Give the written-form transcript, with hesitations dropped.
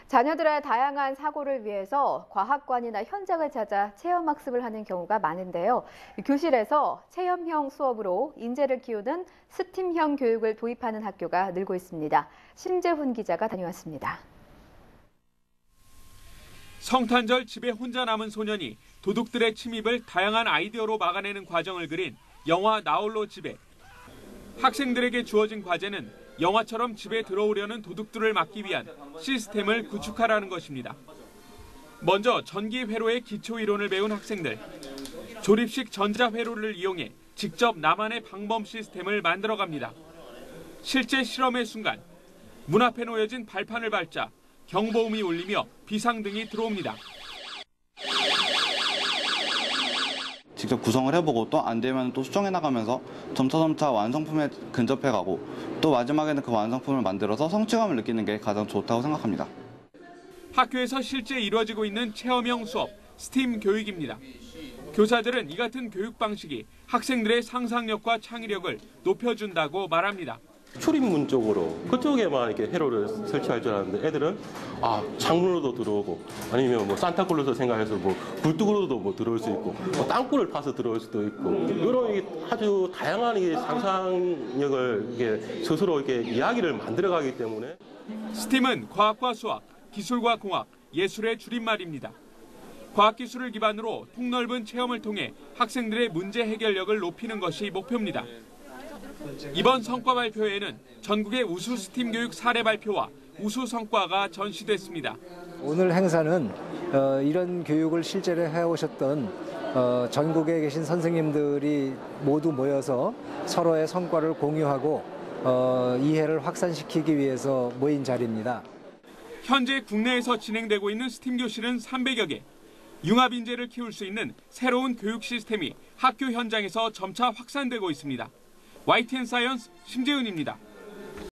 자녀들의 다양한 사고를 위해서 과학관이나 현장을 찾아 체험학습을 하는 경우가 많은데요. 교실에서 체험형 수업으로 인재를 키우는 스팀형 교육을 도입하는 학교가 늘고 있습니다. 심재훈 기자가 다녀왔습니다. 성탄절 집에 혼자 남은 소년이 도둑들의 침입을 다양한 아이디어로 막아내는 과정을 그린 영화 나홀로 집에. 학생들에게 주어진 과제는 영화처럼 집에 들어오려는 도둑들을 막기 위한 시스템을 구축하라는 것입니다. 먼저 전기 회로의 기초 이론을 배운 학생들. 조립식 전자 회로를 이용해 직접 나만의 방범 시스템을 만들어갑니다. 실제 실험의 순간 문 앞에 놓여진 발판을 밟자 경보음이 울리며 비상등이 들어옵니다. 직접 구성을 해보고 또 안 되면 또 수정해 나가면서 점차 완성품에 근접해가고 또 마지막에는 그 완성품을 만들어서 성취감을 느끼는 게 가장 좋다고 생각합니다. 학교에서 실제 이루어지고 있는 체험형 수업, 스팀 교육입니다. 교사들은 이 같은 교육 방식이 학생들의 상상력과 창의력을 높여준다고 말합니다. 출입문 쪽으로 그쪽에만 이렇게 회로를 설치할 줄 알았는데 애들은 창문으로도 들어오고 아니면 산타클로스 생각해서 굴뚝으로도 들어올 수 있고 땅굴을 파서 들어올 수도 있고 이런 아주 다양한 상상력을 스스로 이야기를 만들어가기 때문에 스팀은 과학과 수학, 기술과 공학, 예술의 줄임말입니다. 과학기술을 기반으로 폭넓은 체험을 통해 학생들의 문제 해결력을 높이는 것이 목표입니다. 이번 성과 발표회에는 전국의 우수 스팀 교육 사례 발표와 우수 성과가 전시됐습니다. 오늘 행사는 이런 교육을 실제로 해오셨던 전국에 계신 선생님들이 모두 모여서 서로의 성과를 공유하고 이해를 확산시키기 위해서 모인 자리입니다. 현재 국내에서 진행되고 있는 스팀 교실은 300여 개. 융합 인재를 키울 수 있는 새로운 교육 시스템이 학교 현장에서 점차 확산되고 있습니다. YTN 사이언스 심재훈입니다.